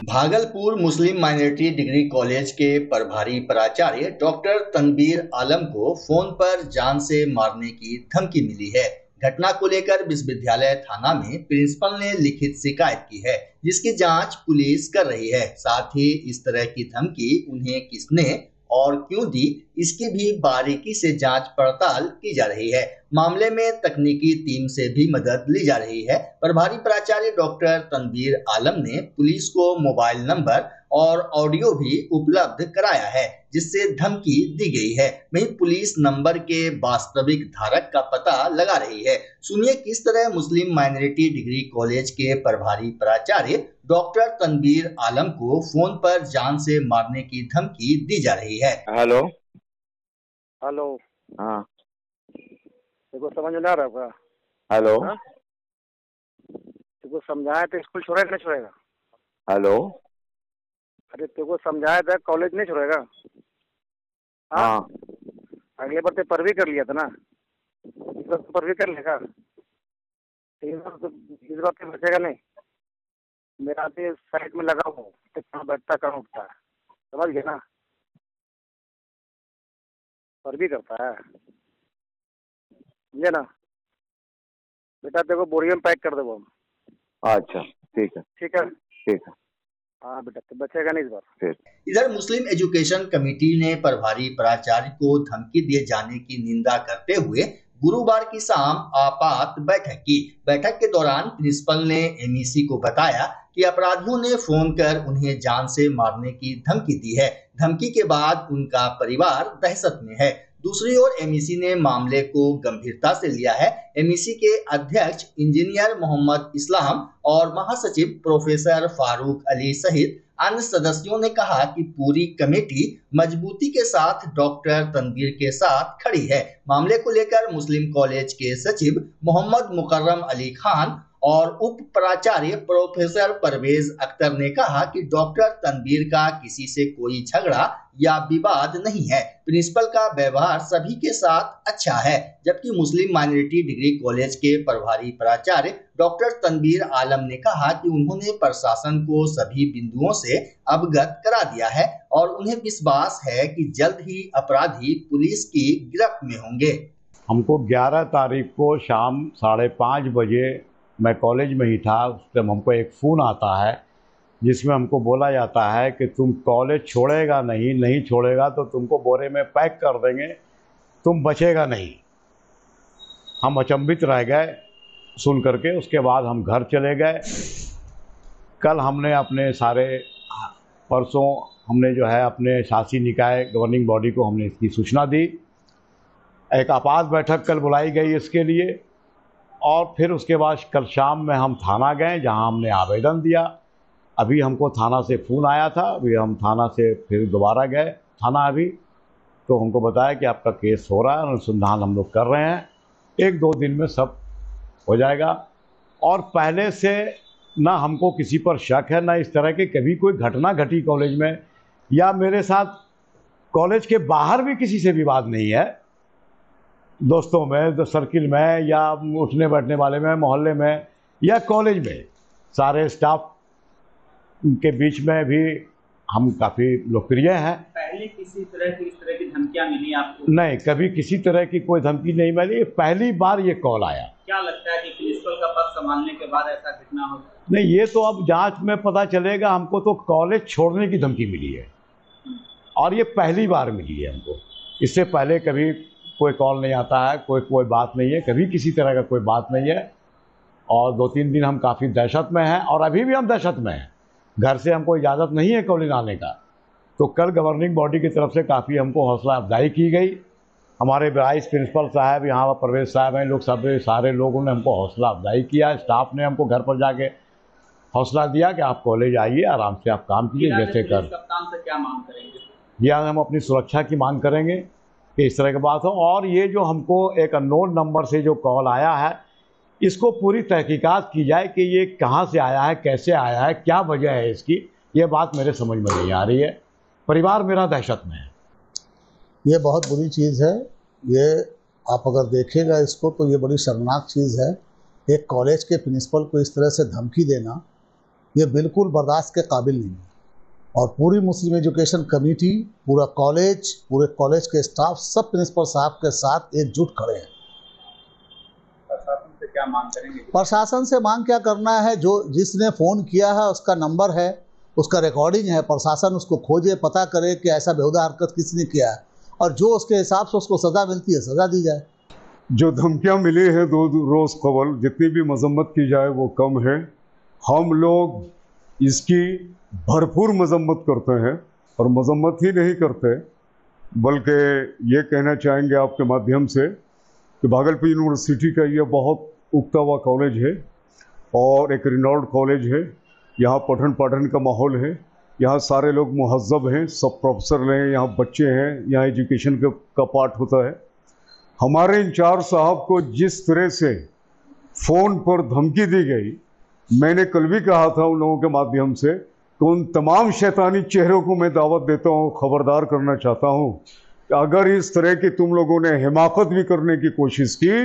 Bhagalpur Muslim minority degree college के प्रभारी प्राचार्य डॉक्टर तनवीर आलम को फोन पर जान से मारने की धमकी मिली है। घटना को लेकर विश्वविद्यालय थाना में प्रिंसिपल ने लिखित शिकायत की है, जिसकी जांच पुलिस कर रही है। साथ ही इस तरह की धमकी उन्हें किसने और क्यों दी, इसकी भी बारीकी से जांच पड़ताल की जा रही है। मामले में तकनीकी टीम से भी मदद ली जा रही है। प्रभारी प्राचार्य डॉक्टर तनवीर आलम ने पुलिस को मोबाइल नंबर और ऑडियो भी उपलब्ध कराया है, जिससे धमकी दी गई है। वहीं पुलिस नंबर के वास्तविक धारक का पता लगा रही है। सुनिए किस तरह मुस्लिम माइनॉरिटी डिग्री कॉलेज के प्रभारी प्राचार्य डॉक्टर तनवीर आलम को फोन पर जान से मारने की धमकी दी जा रही है। हेलो। हेलो। हाँ। देखो समझ में आ रहा होगा। हेलो। हाँ? देखो समझाया तो स्कूल छोड़ेगा नहीं छोड़ेगा? हेलो। अरे तेको समझाया था कॉलेज नहीं छोड़ेगा? हाँ। हाँ। अगले बार तो परवी कर लिया था ना, इस बार तो परवी कर लेगा। इस बार तो बचेगा नहीं। मेरा भी साइड में लगा हूँ, तो कहाँ बैठता कहाँ उठता है, समझ गए ना? परवी करता है, समझे ना? बेटा देखो बोरियो में पैक कर दो। अच्छा ठीक है। ठीक है। ठीक है। हाँ बेटा, तो बचेगा नहीं इस बार। इधर मुस्लिम एजुकेशन कमेटी ने प्रभारी प्राचार्य को धमकी दिए जाने की निंदा करते हुए गुरुवार की शाम आपात बैठक की। बैठक के दौरान प्रिंसिपल ने एमईसी को बताया कि अपराधियों ने फोन कर उन्हें जान से मारने की धमकी दी है। धमकी के बाद उनका परिवार दहशत में है। दूसरी ओर एमईसी ने मामले को गंभीरता से लिया है। एमईसी के अध्यक्ष इंजीनियर मोहम्मद इस्लाम और महासचिव प्रोफेसर फारूक अली सहित अन्य सदस्यों ने कहा कि पूरी कमेटी मजबूती के साथ डॉक्टर तनवीर के साथ खड़ी है। मामले को लेकर मुस्लिम कॉलेज के सचिव मोहम्मद मुकर्रम अली खान और उप प्राचार्य प्रोफेसर परवेज अख्तर ने कहा कि डॉक्टर तनवीर का किसी से कोई झगड़ा या विवाद नहीं है। प्रिंसिपल का व्यवहार सभी के साथ अच्छा है। जबकि मुस्लिम माइनॉरिटी डिग्री कॉलेज के प्रभारी प्राचार्य डॉक्टर तनवीर आलम ने कहा कि उन्होंने प्रशासन को सभी बिंदुओं से अवगत करा दिया है और उन्हें विश्वास है कि जल्द ही अपराधी पुलिस की गिरफ्त में होंगे। हमको 11 तारीख को शाम 5:30 बजे, मैं कॉलेज में ही था, उस टाइम हमको एक फ़ोन आता है जिसमें हमको बोला जाता है कि तुम कॉलेज छोड़ेगा नहीं छोड़ेगा तो तुमको बोरे में पैक कर देंगे, तुम बचेगा नहीं। हम अचंभित रह गए सुन करके। उसके बाद हम घर चले गए। कल हमने अपने परसों हमने जो है अपने शासी निकाय गवर्निंग बॉडी को हमने इसकी सूचना दी। एक आपात बैठक कल बुलाई गई इसके लिए, और फिर उसके बाद कल शाम में हम थाना गए जहां हमने आवेदन दिया। अभी हमको थाना से फ़ोन आया था, अभी हम थाना से फिर दोबारा गए थाना। अभी तो हमको बताया कि आपका केस हो रहा है, अनुसंधान हम लोग कर रहे हैं, 1-2 दिन में सब हो जाएगा। और पहले से ना हमको किसी पर शक है, ना इस तरह की कभी कोई घटना घटी कॉलेज में, या मेरे साथ कॉलेज के बाहर भी किसी से विवाद नहीं है। दोस्तों में, तो सर्किल में, या उठने बैठने वाले में, मोहल्ले में, या कॉलेज में, सारे स्टाफ के बीच में भी हम काफ़ी लोकप्रिय हैं। पहले किसी तरह की इस तरह की धमकियां मिली आपको? नहीं, कभी किसी तरह की कोई धमकी नहीं मिली। पहली बार ये कॉल आया। क्या लगता है कि प्रिंसिपल का पद संभालने के बाद ऐसा घटना हो? नहीं, ये तो अब जांच में पता चलेगा। हमको तो कॉलेज छोड़ने की धमकी मिली है और ये पहली बार मिली है हमको। इससे पहले कभी कोई कॉल नहीं आता है, कोई बात नहीं है, कभी किसी तरह का कोई बात नहीं है। और 2-3 दिन हम काफ़ी दहशत में हैं, और अभी भी हम दहशत में हैं। घर से हमको इजाज़त नहीं है कॉलेज आने का। तो कल गवर्निंग बॉडी की तरफ से काफ़ी हमको हौसला अफजाई की गई। हमारे वाइस प्रिंसिपल साहब, यहाँ पर परवेज साहब हैं, लोग सब सारे लोगों ने हमको हौसला अफजाई किया। स्टाफ ने हमको घर पर जाके हौसला दिया कि आप कॉलेज आइए, आराम से आप काम कीजिए जैसे कर। कप्तान से क्या मांग करेंगे? या हम अपनी सुरक्षा की मांग करेंगे कि इस तरह की बात हो। और ये जो हमको एक अननोन नंबर से जो कॉल आया है, इसको पूरी तहकीकात की जाए कि ये कहाँ से आया है, कैसे आया है, क्या वजह है इसकी। ये बात मेरे समझ में नहीं आ रही है। परिवार मेरा दहशत में है। ये बहुत बुरी चीज़ है। ये आप अगर देखेगा इसको तो ये बड़ी शर्मनाक चीज़ है। एक कॉलेज के प्रिंसिपल को इस तरह से धमकी देना, ये बिल्कुल बर्दाश्त के काबिल नहीं है। और पूरी मुस्लिम एजुकेशन कमेटी, पूरा कॉलेज, पूरे कॉलेज के स्टाफ सब प्रिंसिपल साहब के साथ एकजुट खड़े हैं। प्रशासन से क्या मांग करेंगे? प्रशासन से मांग क्या करना है, जो जिसने फ़ोन किया है उसका नंबर है, उसका रिकॉर्डिंग है, प्रशासन उसको खोजे, पता करे कि ऐसा बेहुदा हरकत किसने किया है, और जो उसके हिसाब से उसको सज़ा मिलती है सज़ा दी जाए। जो धमकियां मिली है दो रोज़ कबल, जितनी भी मजम्मत की जाए वो कम है। हम लोग इसकी भरपूर मजम्मत करते हैं, और मजम्मत ही नहीं करते बल्कि ये कहना चाहेंगे आपके माध्यम से कि भागलपुर यूनिवर्सिटी का ये बहुत उगता हुआ कॉलेज है और एक रिनॉल्ड कॉलेज है। यहाँ पठन पाठन का माहौल है, यहाँ सारे लोग मुहज़्ज़ब हैं, सब प्रोफेसर हैं, यहाँ बच्चे हैं, यहाँ एजुकेशन का पाठ होता है। हमारे इंचार्ज साहब को जिस तरह से फ़ोन पर धमकी दी गई, मैंने कल भी कहा था उन लोगों के माध्यम से कि उन तमाम शैतानी चेहरों को मैं दावत देता हूँ, खबरदार करना चाहता हूँ कि अगर इस तरह की तुम लोगों ने हिमाकत भी करने की कोशिश की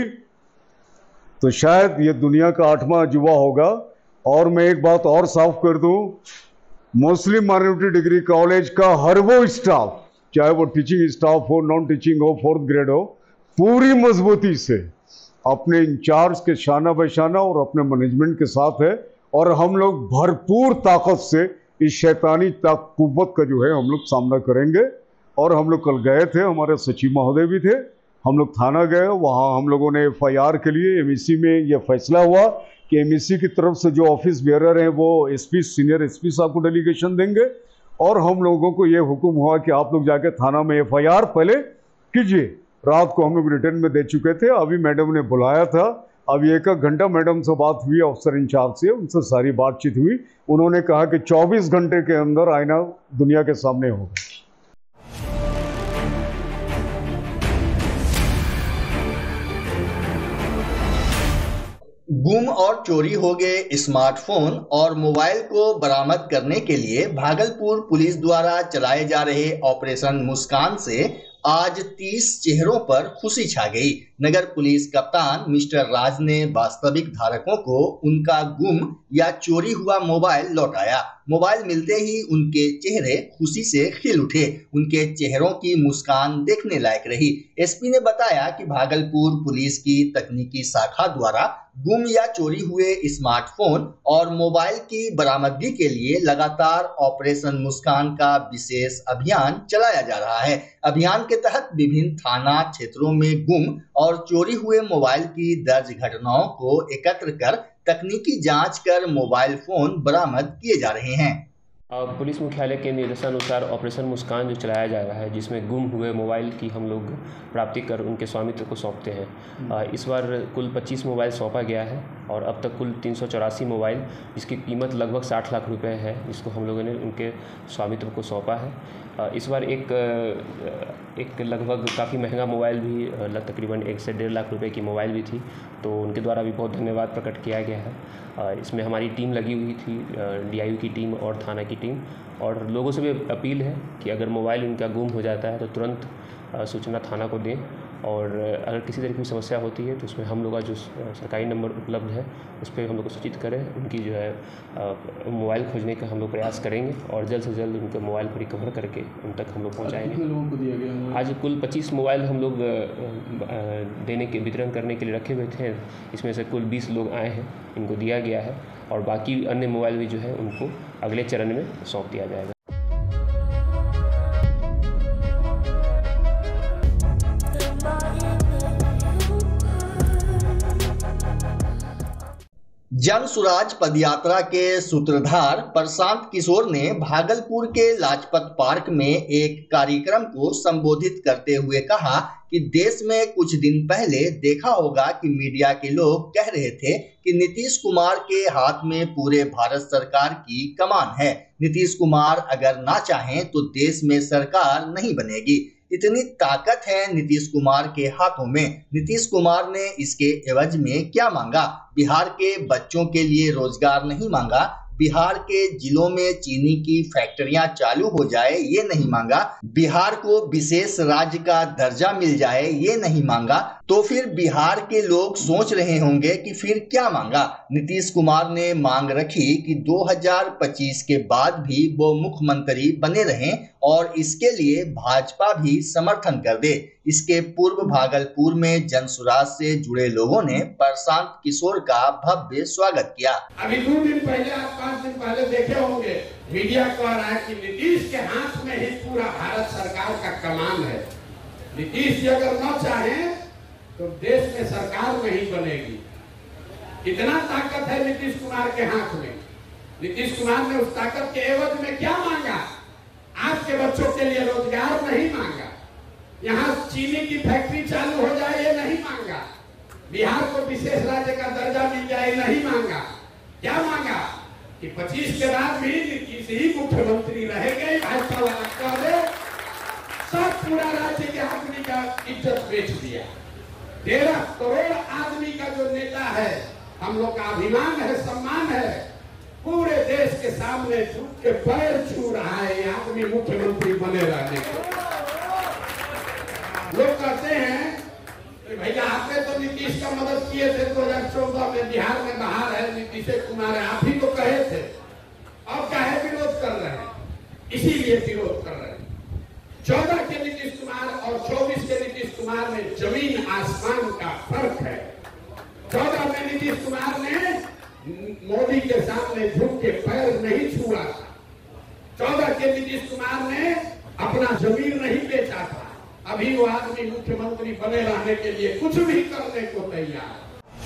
तो शायद ये दुनिया का 8वां अजूबा होगा। और मैं एक बात और साफ कर दूं, मुस्लिम माइनॉरिटी डिग्री कॉलेज का हर वो स्टाफ, चाहे वो टीचिंग स्टाफ हो, नॉन टीचिंग हो, 4th ग्रेड हो, पूरी मजबूती से अपने इंचार्ज के शाना बशाना और अपने मैनेजमेंट के साथ है। और हम लोग भरपूर ताकत से इस शैतानी कुव्वत का जो है हम लोग सामना करेंगे। और हम लोग कल गए थे, हमारे सचिव महोदय भी थे, हम लोग थाना गए, वहाँ हम लोगों ने FIR के लिए MEC में यह फैसला हुआ कि MEC की तरफ से जो ऑफिस बेयरर हैं वो SP सीनियर SP साहब को डेलीगेशन देंगे, और हम लोगों को ये हुक्म हुआ कि आप लोग जाके थाना में FIR पहले कीजिए। रात को हम लोग रिटर्न में दे चुके थे, अभी मैडम ने बुलाया था, अभी 1 घंटा मैडम से बात हुई, अफसर इंचार्ज से, उनसे सारी बातचीत हुई। उन्होंने कहा कि 24 घंटे के अंदर आईना दुनिया के सामने होगा। गुम और चोरी हो गए स्मार्टफोन और मोबाइल को बरामद करने के लिए भागलपुर पुलिस द्वारा चलाए जा रहे ऑपरेशन मुस्कान से आज 30 चेहरों पर खुशी छा गई। नगर पुलिस कप्तान मिस्टर राज ने वास्तविक धारकों को उनका गुम या चोरी हुआ मोबाइल लौटाया। मोबाइल मिलते ही उनके चेहरे खुशी से खिल उठे, उनके चेहरों की मुस्कान देखने लायक रही। SP ने बताया कि भागलपुर पुलिस की तकनीकी शाखा द्वारा गुम या चोरी हुए स्मार्टफोन और मोबाइल की बरामदगी के लिए लगातार ऑपरेशन मुस्कान का विशेष अभियान चलाया जा रहा है। अभियान के तहत विभिन्न थाना क्षेत्रों में गुम और चोरी हुए मोबाइल की दर्ज घटनाओं को एकत्र कर तकनीकी जांच कर मोबाइल फोन बरामद किए जा रहे हैं। पुलिस मुख्यालय के निर्देशानुसार ऑपरेशन मुस्कान जो चलाया जा रहा है, जिसमें गुम हुए मोबाइल की हम लोग प्राप्ति कर उनके स्वामित्व को सौंपते हैं। इस बार कुल 25 मोबाइल सौंपा गया है और अब तक कुल 384 मोबाइल, जिसकी कीमत लगभग 60 लाख रुपए है, जिसको हम लोगों ने उनके स्वामित्व को सौंपा है। इस बार एक लगभग काफ़ी महंगा मोबाइल भी, तकरीबन 1 से 1.5 लाख रुपए की मोबाइल भी थी, तो उनके द्वारा भी बहुत धन्यवाद प्रकट किया गया है। इसमें हमारी टीम लगी हुई थी, DIU की टीम और थाना की टीम, और लोगों से भी अपील है कि अगर मोबाइल उनका गुम हो जाता है तो तुरंत सूचना थाना को दें, और अगर किसी तरह की समस्या होती है तो उसमें हम लोग का जो सरकारी नंबर उपलब्ध है उस पर हम लोग को सूचित करें। उनकी जो है मोबाइल खोजने का हम लोग प्रयास करेंगे और जल्द से जल्द उनके मोबाइल को रिकवर करके उन तक हम लोग पहुँचाएँगे। कितने लोगों को दिया गया? आज कुल 25 मोबाइल हम लोग वितरण करने के लिए रखे हुए थे, इसमें से कुल 20 लोग आए हैं, इनको दिया गया है, और बाकी अन्य मोबाइल भी जो है उनको अगले चरण में सौंप दिया जाएगा। जन सुराज पदयात्रा के सूत्रधार प्रशांत किशोर ने भागलपुर के लाजपत पार्क में एक कार्यक्रम को संबोधित करते हुए कहा कि देश में कुछ दिन पहले देखा होगा कि मीडिया के लोग कह रहे थे कि नीतीश कुमार के हाथ में पूरे भारत सरकार की कमान है, नीतीश कुमार अगर ना चाहें तो देश में सरकार नहीं बनेगी, इतनी ताकत है नीतीश कुमार के हाथों में। नीतीश कुमार ने इसके एवज में क्या मांगा? बिहार के बच्चों के लिए रोजगार नहीं मांगा, बिहार के जिलों में चीनी की फैक्ट्रियां चालू हो जाए ये नहीं मांगा, बिहार को विशेष राज्य का दर्जा मिल जाए ये नहीं मांगा, तो फिर बिहार के लोग सोच रहे होंगे कि फिर क्या मांगा। नीतीश कुमार ने मांग रखी कि 2025 के बाद भी वो मुख्यमंत्री बने रहें और इसके लिए भाजपा भी समर्थन कर दे। इसके पूर्व भागलपुर में जनसुराज से जुड़े लोगों ने प्रशांत किशोर का भव्य स्वागत किया। अभी 2 दिन पहले, आप 5 दिन पहले देखे होंगे, मीडिया कह रहा है कि नीतीश के हाथ में ही पूरा भारत सरकार का कमान है। नीतीश जी अगर न चाहें तो देश में सरकार नहीं बनेगी। कितना ताकत है नीतीश कुमार के हाथ में। नीतीश कुमार ने उस ताकत के एवज में क्या मांगा? आपके बच्चों के लिए रोजगार नहीं मांगा, यहाँ चीनी की फैक्ट्री चालू हो जाए ये नहीं मांगा, बिहार को विशेष राज्य का दर्जा मिल जाए नहीं मांगा। क्या मांगा कि 25 के बाद भी नीतीश ही मुख्यमंत्री रहेंगे। भाजपा वाला कह दे, सब पूरा राज्य के आदमी का इज्जत बेच दिया। 13 करोड़ आदमी का जो नेता है, हम लोग का अभिमान है, सम्मान है, पूरे देश के सामने झुक के पैर छू रहा है ये आदमी मुख्यमंत्री बने रहने के। लोग कहते हैं कि भैया आपने तो नीतीश का मदद किए थे 2014 में, बिहार में बाहर है नीतीश कुमार है, आप ही तो कहे थे, अब काहे विरोध कर रहे हैं? इसीलिए विरोध कर रहे हैं। 14 के नीतीश कुमार और 24 के नीतीश कुमार में जमीन आसमान का फर्क है। 14 में नीतीश कुमार ने मोदी के सामने झुक के पैर नहीं छुआ था। 14 के नीतीश कुमार ने अपना जमीन नहीं बेचा था। अभी वो आदमी मुख्यमंत्री बने रहने के लिए कुछ भी करने को तैयार।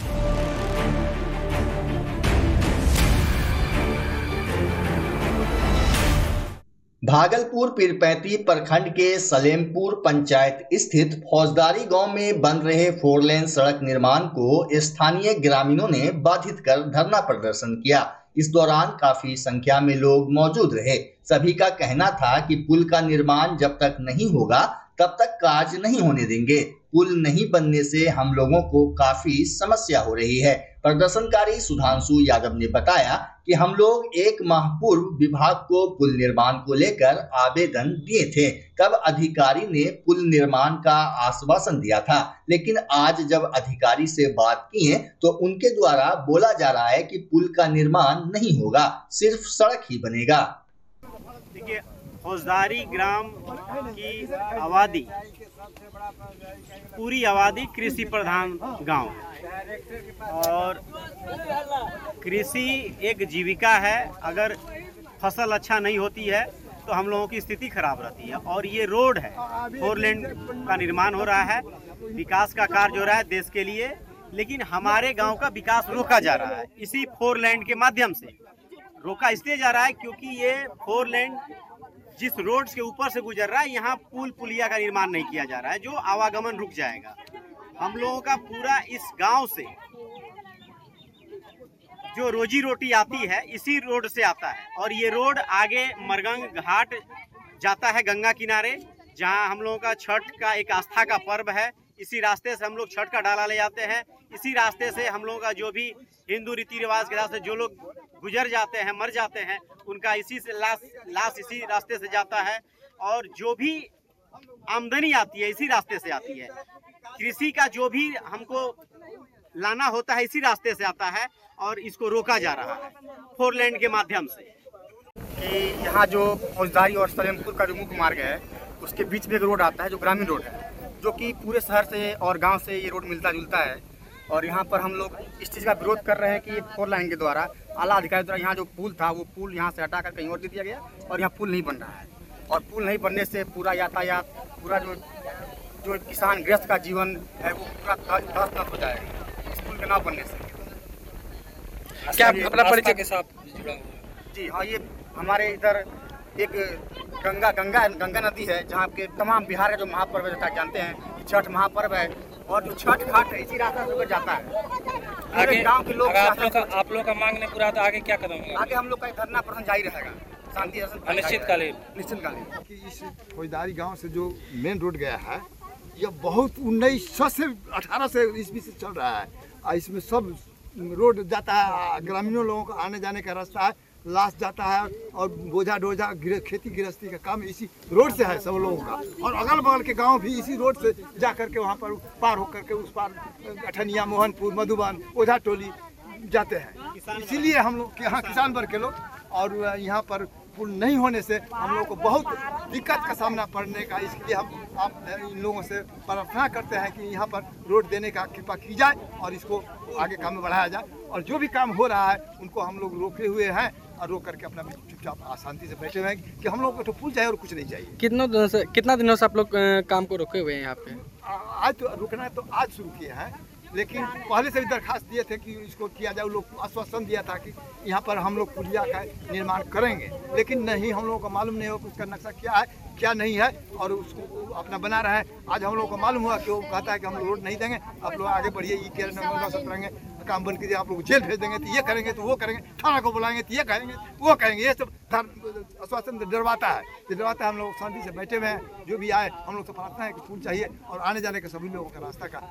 भागलपुर पीरपैंती प्रखंड के सलेमपुर पंचायत स्थित फौजदारी गांव में बन रहे 4 लेन सड़क निर्माण को स्थानीय ग्रामीणों ने बाधित कर धरना प्रदर्शन किया। इस दौरान काफी संख्या में लोग मौजूद रहे। सभी का कहना था कि पुल का निर्माण जब तक नहीं होगा तब तक कार्य नहीं होने देंगे। पुल नहीं बनने से हम लोगों को काफी समस्या हो रही है। प्रदर्शनकारी सुधांशु यादव ने बताया कि हम लोग 1 माह पूर्व विभाग को पुल निर्माण को लेकर आवेदन दिए थे। तब अधिकारी ने पुल निर्माण का आश्वासन दिया था, लेकिन आज जब अधिकारी से बात किए तो उनके द्वारा बोला जा रहा है कि पुल का निर्माण नहीं होगा, सिर्फ सड़क ही बनेगा। देखिए, फौजदारी ग्राम की आबादी, पूरी आबादी कृषि प्रधान गांव और कृषि एक जीविका है। अगर फसल अच्छा नहीं होती है तो हम लोगों की स्थिति खराब रहती है। और ये रोड है, 4 लेन का निर्माण हो रहा है, विकास का कार्य हो रहा है देश के लिए, लेकिन हमारे गांव का विकास रोका जा रहा है। इसी 4 लेन के माध्यम से रोका इसलिए जा रहा है क्योंकि ये 4 लेन जिस रोड के ऊपर से गुजर रहा है, यहाँ पुल पुलिया का निर्माण नहीं किया जा रहा है, जो आवागमन रुक जाएगा। हम लोगों का पूरा इस गांव से जो रोजी रोटी आती है इसी रोड से आता है। और ये रोड आगे मरगंग घाट जाता है गंगा किनारे, जहां हम लोगों का छठ का एक आस्था का पर्व है। इसी रास्ते से हम लोग छठ का डाला ले जाते हैं। इसी रास्ते से हम लोगों का जो भी हिंदू रीति रिवाज के हिसाब से जो लोग गुजर जाते हैं, मर जाते हैं, उनका इसी से लाश इसी रास्ते से जाता है। और जो भी आमदनी आती है इसी रास्ते से आती है। कृषि का जो भी हमको लाना होता है इसी रास्ते से आता है और इसको रोका जा रहा है 4 लेन के माध्यम से। कि यहाँ जो फौजदारी और सलेमपुर का जो मुख्य मार्ग है उसके बीच में एक रोड आता है जो ग्रामीण रोड है, जो कि पूरे शहर से और गांव से ये रोड मिलता जुलता है। और यहाँ पर हम लोग इस चीज़ का विरोध कर रहे हैं कि 4 लाइन के द्वारा आला अधिकारी द्वारा यहाँ जो पुल था वो पुल यहाँ से हटाकर कहीं और दे दिया गया और यहाँ पुल नहीं बन रहा है। और पुल नहीं बनने से पूरा यातायात, पूरा जो किसान गृहस्थ का जीवन है वो पूरा तहस-नहस हो जाएगा इस पुल के ना बनने से। क्या अपना परिचय के साथ जुड़ा हुआ? जी हाँ, ये हमारे इधर एक गंगा नदी है जहाँ के तमाम बिहार का जो महापर्व है, जैसा जानते हैं छठ महापर्व है। और जो छठ घाट है इसी रास्ते से होकर जाता है। आगे गांव के लोग आप लोग का मांग नहीं पूरा तो आगे क्या कदम होगा? आगे हम लोग का धरना प्रदर्शन जारी रहेगा, शांति निश्चितकालीन। कि इस फौजदारी गांव से जो मेन रोड गया है यह बहुत 1900 से 18 से ईस्वी से चल रहा है। इसमें सब रोड जाता है, ग्रामीणों लोगों का आने जाने का रास्ता है, लाश जाता है और बोझा डोझा खेती गृहस्थी का काम इसी रोड से है सब लोगों का। और अगल बगल के गांव भी इसी रोड से जा करके वहाँ पर पार होकर के उस पार अठनिया, मोहनपुर, मधुबन, ओझा टोली जाते हैं। इसीलिए हम लोग यहाँ किसान वर्ग के लोग और यहाँ पर पुल नहीं होने से हम लोग को बहुत दिक्कत का सामना पड़ने का, इसलिए हम आप इन लोगों से प्रार्थना करते हैं कि यहाँ पर रोड देने का कृपा की जाए और इसको आगे काम में बढ़ाया जाए। और जो भी काम हो रहा है उनको हम लोग रोके हुए हैं और रोक करके अपना चुपचाप शांति से बैठे हुए हैं कि हम लोग को तो पुल चाहिए और कुछ नहीं चाहिए। कितना दिनों से आप लोग काम को रोके हुए हैं यहाँ पे? आज तो रुकना है तो आज शुरू किए हैं, लेकिन पहले से भी दरखास्त दिए थे कि इसको किया जाए। लोग आश्वासन दिया था कि यहाँ पर हम लोग पुलिया का निर्माण करेंगे, लेकिन नहीं, हम लोगों को मालूम नहीं हो कि उसका नक्शा क्या है क्या नहीं है और उसको अपना बना रहे हैं। आज हम लोगों को मालूम हुआ कि वो कहता है कि हम लोग रोड नहीं देंगे, आप लोग आगे बढ़िए, ये क्या सब करेंगे, काम बंद कीजिए, आप लोग जेल भेज देंगे तो ये करेंगे तो वो करेंगे, थाना को बुलाएंगे तो ये करेंगे वो करेंगे। ये सब आश्वासन डरवाता है। हम लोग शांति से बैठे हुए हैं। जो भी आए हम लोग तो प्रार्थना है कि पुल चाहिए और आने जाने के सभी लोगों का रास्ता का।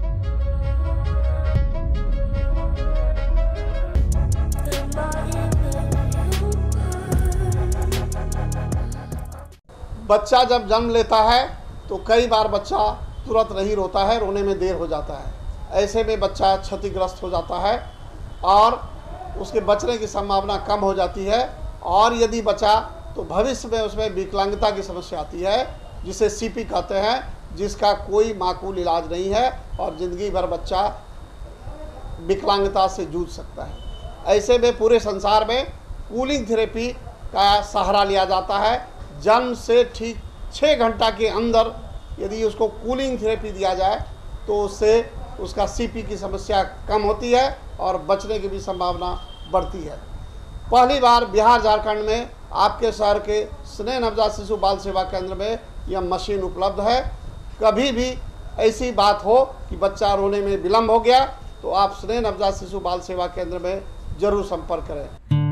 बच्चा जब जन्म लेता है तो कई बार बच्चा तुरंत नहीं रोता है, रोने में देर हो जाता है। ऐसे में बच्चा क्षतिग्रस्त हो जाता है और उसके बचने की संभावना कम हो जाती है। और यदि बचा तो भविष्य में उसमें विकलांगता की समस्या आती है, जिसे सीपी कहते हैं, जिसका कोई माकूल इलाज नहीं है और ज़िंदगी भर बच्चा विकलांगता से जूझ सकता है। ऐसे में पूरे संसार में कूलिंग थेरेपी का सहारा लिया जाता है। जन्म से ठीक 6 घंटा के अंदर यदि उसको कूलिंग थेरेपी दिया जाए तो उससे उसका सीपी की समस्या कम होती है और बचने की भी संभावना बढ़ती है। पहली बार बिहार झारखंड में आपके शहर के स्नेह नवजात शिशु बाल सेवा केंद्र में यह मशीन उपलब्ध है। कभी भी ऐसी बात हो कि बच्चा रोने में विलम्ब हो गया तो आप स्नेह नवजात शिशु बाल सेवा केंद्र में जरूर संपर्क करें।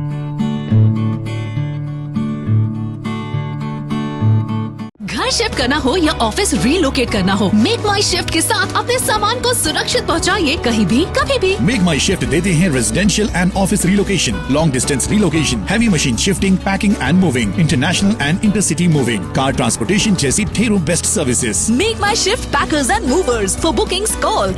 घर शिफ्ट करना हो या ऑफिस रीलोकेट करना हो, मेक माई शिफ्ट के साथ अपने सामान को सुरक्षित पहुंचाइए कहीं भी कभी भी। मेक माई शिफ्ट देते हैं residential and office relocation, long distance relocation, heavy machine shifting, packing and moving, international and intercity moving, car transportation जैसी ढेरों best services. Make my shift packers and movers. For bookings call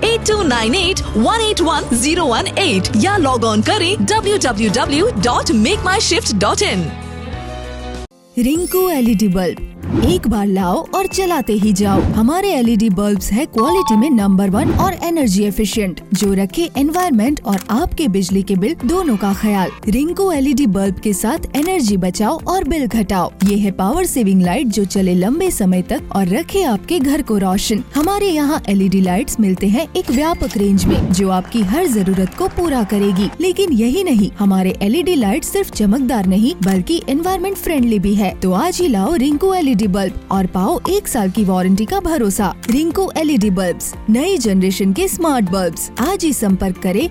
8298-181-018 या log on करें www.makemyshift.in। Rinku LED bulb, एक बार लाओ और चलाते ही जाओ। हमारे LED बल्ब्स है क्वालिटी में नंबर 1 और एनर्जी एफिशिएंट, जो रखे एनवायरनमेंट और आपके बिजली के बिल दोनों का ख्याल। रिंकू LED बल्ब के साथ एनर्जी बचाओ और बिल घटाओ। ये है पावर सेविंग लाइट जो चले लंबे समय तक और रखे आपके घर को रोशन। हमारे यहाँ LED लाइट्स मिलते हैं एक व्यापक रेंज में जो आपकी हर जरूरत को पूरा करेगी। लेकिन यही नहीं, हमारे LED लाइट सिर्फ चमकदार नहीं बल्कि एनवायरनमेंट फ्रेंडली भी है। तो आज ही लाओ रिंकू LED बल्ब और पाओ 1 साल की वारंटी का भरोसा। रिंकू LED बल्ब्स, नई जनरेशन के स्मार्ट बल्ब्स। आज ही संपर्क करें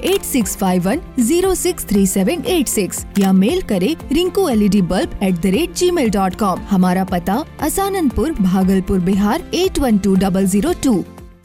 8651063786 या मेल करें rinkooledbulb@gmail.com। हमारा पता असाननपुर, भागलपुर, बिहार 812002।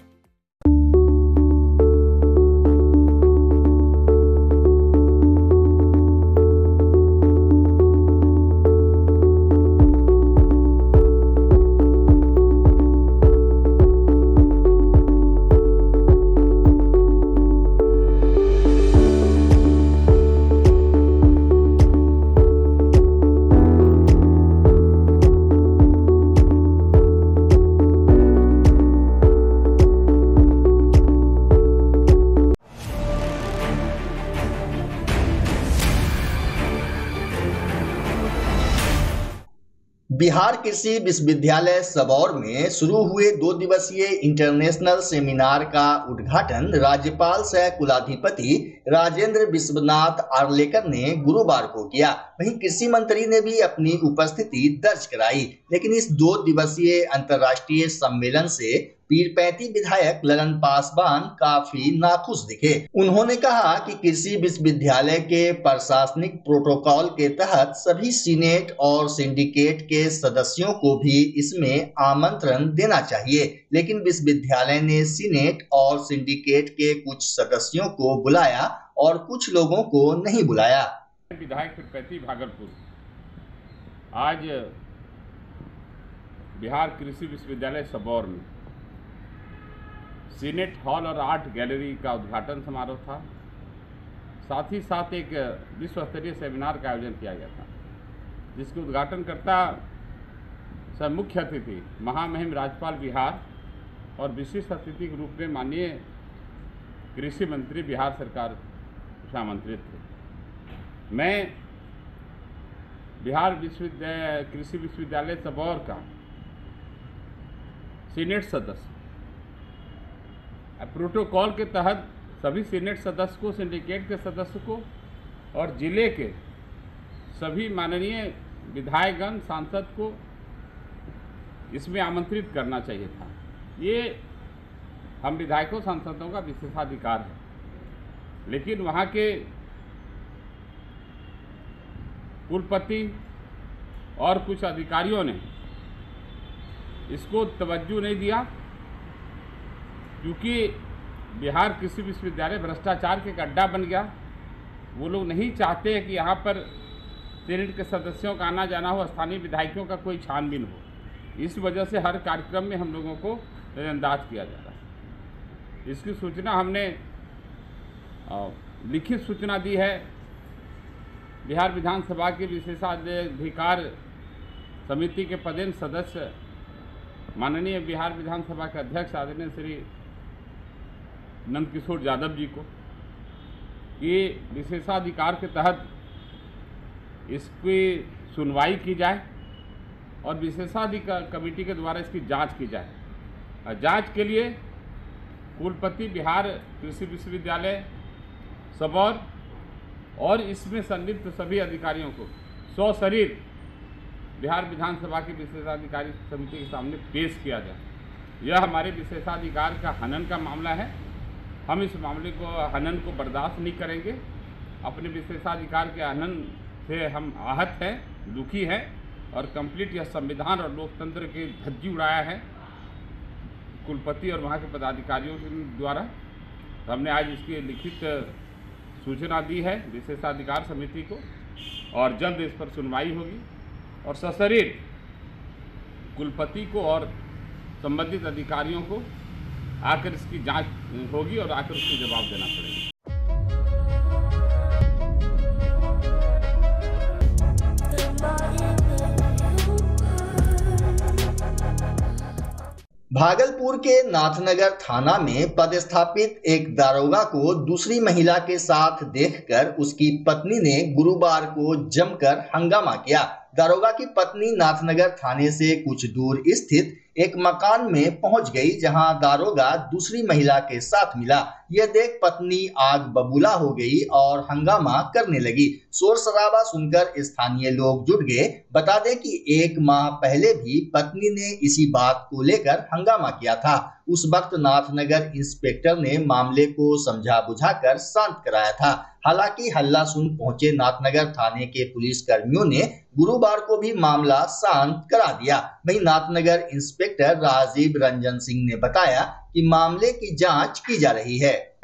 बिहार कृषि विश्वविद्यालय सबौर में शुरू हुए 2 दिवसीय इंटरनेशनल सेमिनार का उद्घाटन राज्यपाल सह कुलाधिपति राजेंद्र विश्वनाथ आर्लेकर ने गुरुवार को किया। वहीं कृषि मंत्री ने भी अपनी उपस्थिति दर्ज कराई। लेकिन इस 2 दिवसीय अंतर्राष्ट्रीय सम्मेलन से पीरपैंती विधायक ललन पासवान काफी नाखुश दिखे। उन्होंने कहा कि कृषि विश्वविद्यालय के प्रशासनिक प्रोटोकॉल के तहत सभी सीनेट और सिंडिकेट के सदस्यों को भी इसमें आमंत्रण देना चाहिए, लेकिन विश्वविद्यालय ने सीनेट और सिंडिकेट के कुछ सदस्यों को बुलाया और कुछ लोगों को नहीं बुलाया। विधायक पीरपैंती भागलपुर आज बिहार कृषि विश्वविद्यालय सबौर में सीनेट हॉल और आर्ट गैलरी का उद्घाटन समारोह था। साथ ही साथ एक विश्व स्तरीय सेमिनार का आयोजन किया गया था, जिसके उद्घाटनकर्ता सह मुख्य अतिथि महामहिम राज्यपाल बिहार और विशिष्ट अतिथि के रूप में माननीय कृषि मंत्री बिहार सरकार से आमंत्रित थे। मैं बिहार कृषि विश्वविद्यालय सबौर का सीनेट सदस्य, प्रोटोकॉल के तहत सभी सीनेट सदस्य को, सिंडिकेट के सदस्य को और जिले के सभी माननीय विधायकगण, सांसद को इसमें आमंत्रित करना चाहिए था। ये हम विधायकों, सांसदों का विशेषाधिकार है, लेकिन वहाँ के कुलपति और कुछ अधिकारियों ने इसको तवज्जो नहीं दिया, क्योंकि बिहार कृषि विश्वविद्यालय भ्रष्टाचार के अड्डा बन गया। वो लोग नहीं चाहते कि यहाँ पर सीनेट के सदस्यों का आना जाना हो, स्थानीय विधायकों का कोई छानबीन हो। इस वजह से हर कार्यक्रम में हम लोगों को नज़रअंदाज किया जा रहा है। इसकी सूचना हमने लिखित सूचना दी है बिहार विधानसभा के विशेषाधिकार समिति के पदेन सदस्य माननीय बिहार विधानसभा के अध्यक्ष आदरणीय श्री नंदकिशोर यादव जी को, ये विशेषाधिकार के तहत इसकी सुनवाई की जाए और विशेषाधिकार कमेटी के द्वारा इसकी जांच की जाए। और जांच के लिए कुलपति बिहार कृषि विश्वविद्यालय सबौर और इसमें संलिप्त सभी अधिकारियों को सशरीर बिहार विधानसभा की विशेषाधिकारी समिति के सामने पेश किया जाए। यह हमारे विशेषाधिकार का हनन का मामला है। हम इस मामले को, हनन को बर्दाश्त नहीं करेंगे। अपने विशेषाधिकार के हनन से हम आहत हैं, दुखी हैं और कंप्लीट यह संविधान और लोकतंत्र की धज्जी उड़ाया है कुलपति और वहाँ के पदाधिकारियों के द्वारा। हमने आज इसकी लिखित सूचना दी है विशेषाधिकार समिति को और जल्द इस पर सुनवाई होगी और सशरीर कुलपति को और संबंधित अधिकारियों को आकर इसकी जांच होगी और आकर उसको जवाब देना पड़ेगा। भागलपुर के नाथनगर थाना में पदस्थापित एक दारोगा को दूसरी महिला के साथ देखकर उसकी पत्नी ने गुरुवार को जमकर हंगामा किया। दारोगा की पत्नी नाथनगर थाने से कुछ दूर स्थित एक मकान में पहुंच गई, जहां दारोगा दूसरी महिला के साथ मिला। यह देख पत्नी आग बबूला हो गई और हंगामा करने लगी। शोर शराबा सुनकर स्थानीय लोग जुट गए। बता दें कि 1 माह पहले भी पत्नी ने इसी बात को लेकर हंगामा किया था। उस वक्त नाथनगर इंस्पेक्टर ने मामले को समझा बुझाकर शांत कराया था। हालांकि हल्ला सुन पहुंचे नाथनगर थाने के पुलिस कर्मियों ने गुरुवार को भी मामला शांत करा दिया। वहीं नाथनगर इंस्पेक्टर राजीव रंजन सिंह ने बताया कि मामले की जांच की जा रही है।